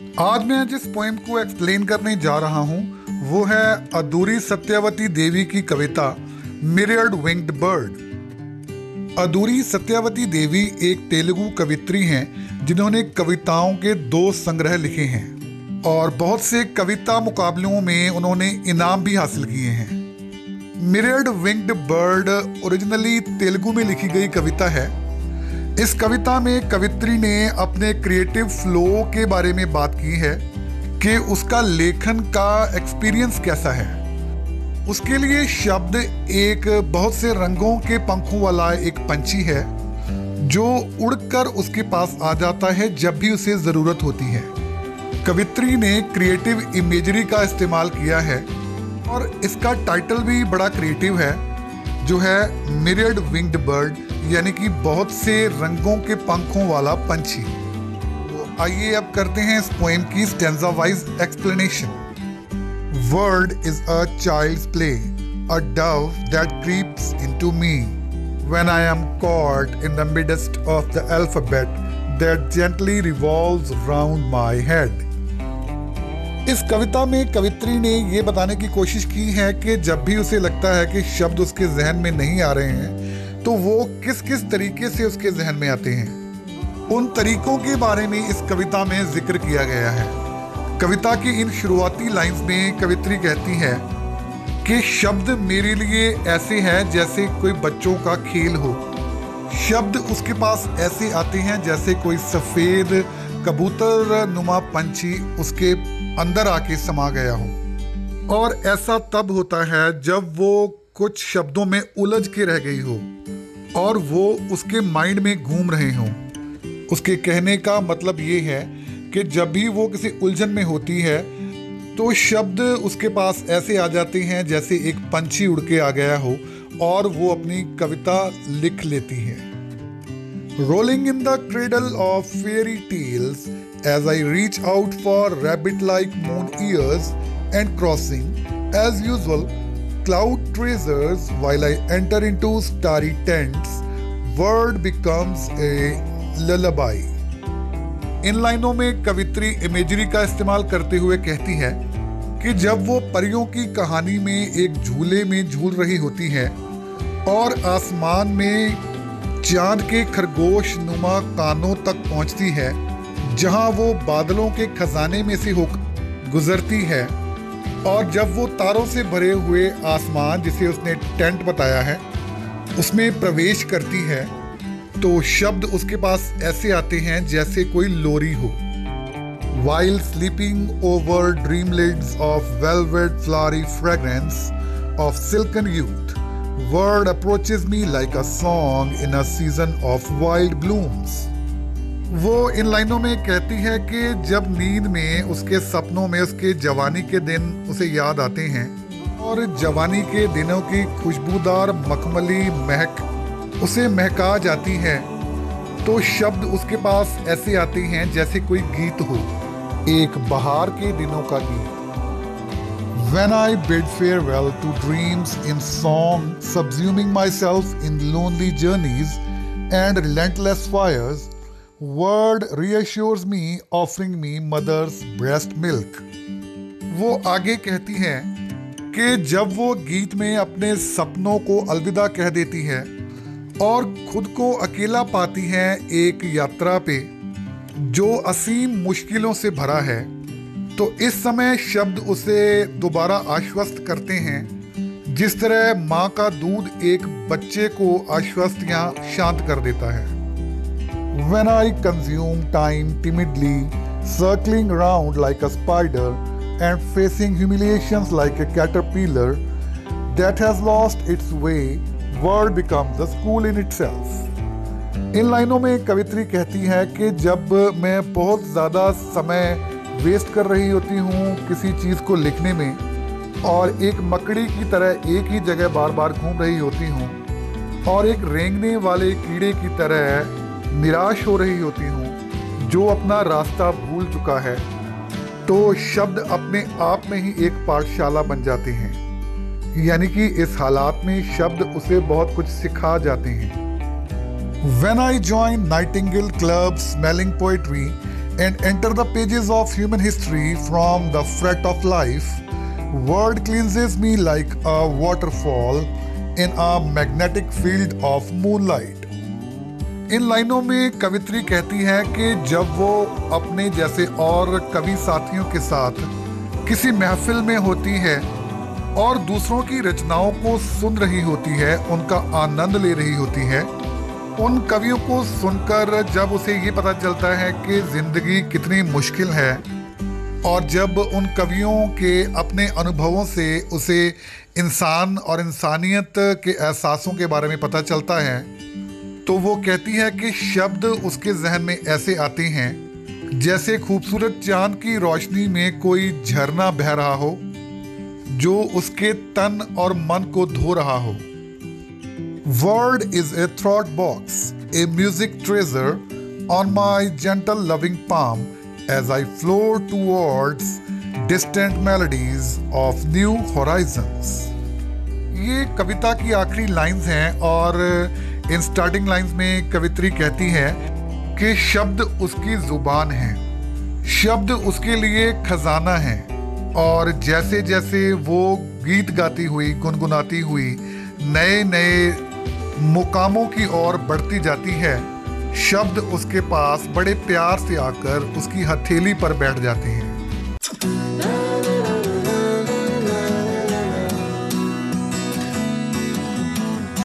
आज मैं जिस पोएम को एक्सप्लेन करने जा रहा हूँ वो है अधूरी सत्यावती देवी की कविता मिरर्ड विंग्ड बर्ड। अधूरी सत्यावती देवी एक तेलुगु कवित्री हैं जिन्होंने कविताओं के 2 संग्रह लिखे हैं और बहुत से कविता मुकाबलों में उन्होंने इनाम भी हासिल किए हैं। Mirrored winged bird originally Telugu में लिखी गई कविता है। इस कविता में कवित्री ने अपने क्रिएटिव फ्लो के बारे में बात की है कि उसका लेखन का एक्सपीरियंस कैसा है। उसके लिए शब्द एक बहुत से रंगों के पंखों वाला एक पंछी है जो उड़कर उसके पास आ जाता है जब भी उसे ज़रूरत होती है। कवित्री ने क्रिएटिव इमेजरी का इस्तेमाल किया है और इसका टाइटल भी बड़ा क्रिएटिव है जो है मिरर्ड विंग्ड बर्ड, यानी कि बहुत से रंगों के पंखों वाला पंछी। तो आइए अब करते हैं इस पोएम की stanza wise explanation. Word is a child's play, a dove that creeps into me when I am caught in the midst of the alphabet that gently revolves round my head. इस कविता में कवित्री ने ये बताने की कोशिश की है कि जब भी उसे लगता है कि शब्द उसके जहन में नहीं आ रहे हैं तो वो किस किस तरीके से उसके जहन में आते हैं। उन तरीकों के बारे में इस कविता में जिक्र किया गया है। कविता की इन शुरुआती लाइंस में कवित्री कहती है कि शब्द मेरे लिए ऐसे हैं जैसे कोई बच्चों का खेल हो। शब्द उसके पास ऐसे आते हैं जैसे कोई सफ़ेद कबूतर नुमा पंछी उसके अंदर आके समा गया हो। और ऐसा तब होता है जब वो कुछ शब्दों में उलझ के रह गई हो और वो उसके माइंड में घूम रहे हों। उसके कहने का मतलब ये है कि जब भी वो किसी उलझन में होती है तो शब्द उसके पास ऐसे आ जाते हैं जैसे एक पंछी उड़ के आ गया हो और वो अपनी कविता लिख लेती है। Rolling in the cradle of fairy tales as I reach out for rabbit-like moon ears and crossing, as usual, cloud treasures while I enter into starry tents, word becomes a lullaby. इन लाइनों में कवित्री imagery का इस्तेमाल करते हुए कहती है कि जब वो परियों की कहानी में एक झूले में झूल रही होती है और आसमान में चांद के खरगोश नुमा कानों तक पहुंचती है जहां वो बादलों के खजाने में से होकर गुजरती है, और जब वो तारों से भरे हुए आसमान जिसे उसने टेंट बताया है उसमें प्रवेश करती है तो शब्द उसके पास ऐसे आते हैं जैसे कोई लोरी हो। While sleeping over dreamlets of velvet flowery fragrance of silken youth, word approaches me like a song in a season of wild blooms. वो इन लाइनों में कहती है कि जब नींद में उसके सपनों में उसके जवानी के दिन उसे याद आते हैं और जवानी के दिनों की खुशबूदार मखमली महक उसे महका जाती है तो शब्द उसके पास ऐसे आते हैं जैसे कोई गीत हो, एक बहार के दिनों का गीत। When I bid farewell to dreams in song, subsuming myself in lonely journeys and relentless fires, word reassures me, offering me mother's breast milk. वो आगे कहती है कि जब वो गीत में अपने सपनों को अलविदा कह देती है और खुद को अकेला पाती है एक यात्रा पे जो असीम मुश्किलों से भरा है, तो इस समय शब्द उसे दोबारा आश्वस्त करते हैं जिस तरह माँ का दूध एक बच्चे को आश्वस्त या शांत कर देता है। When I consume time timidly, circling around like a spider and facing humiliations like a caterpillar that has lost its way, word becomes the school in itself. इन लाइनों में कवित्री कहती है कि जब मैं बहुत ज़्यादा समय वेस्ट कर रही होती हूँ किसी चीज़ को लिखने में और एक मकड़ी की तरह एक ही जगह बार बार घूम रही होती हूँ और एक रेंगने वाले कीड़े की तरह निराश हो रही होती हूँ जो अपना रास्ता भूल चुका है, तो शब्द अपने आप में ही एक पाठशाला बन जाते हैं। यानी कि इस हालात में शब्द उसे बहुत कुछ सिखा जाते हैं। When I join Nightingale Club smelling poetry and enter the pages of human history from the fret of life. World cleanses me like a waterfall in a magnetic field of moonlight. इन लाइनों में कवित्री कहती है कि जब वो अपने जैसे और कवि साथियों के साथ किसी महफिल में होती है और दूसरों की रचनाओं को सुन रही होती है, उनका आनंद ले रही होती है, उन कवियों को सुनकर जब उसे ये पता चलता है कि जिंदगी कितनी मुश्किल है और जब उन कवियों के अपने अनुभवों से उसे इंसान और इंसानियत के एहसासों के बारे में पता चलता है, तो वो कहती है कि शब्द उसके जहन में ऐसे आते हैं जैसे खूबसूरत चांद की रोशनी में कोई झरना बह रहा हो जो उसके तन और मन को धो रहा हो. Word is a thought box, a music treasure on my gentle loving palm as I float towards distant melodies of new horizons. ये कविता की आखिरी लाइंस हैं और इन स्टार्टिंग लाइंस में कवित्री कहती है कि शब्द उसकी जुबान है, शब्द उसके लिए खजाना है और जैसे जैसे वो गीत गाती हुई गुनगुनाती हुई नए नए मुकामों की ओर बढ़ती जाती है, शब्द उसके पास बड़े प्यार से आकर उसकी हथेली पर बैठ जाते हैं.